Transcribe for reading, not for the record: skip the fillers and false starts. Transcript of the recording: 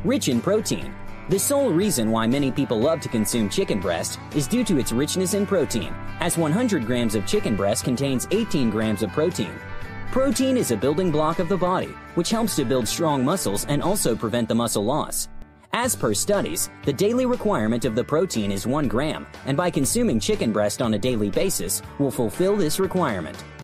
Rich in protein. The sole reason why many people love to consume chicken breast is due to its richness in protein, as 100 grams of chicken breast contains 18 grams of protein. Protein is a building block of the body, which helps to build strong muscles and also prevent the muscle loss. As per studies, the daily requirement of the protein is 1 gram, and by consuming chicken breast on a daily basis will fulfill this requirement.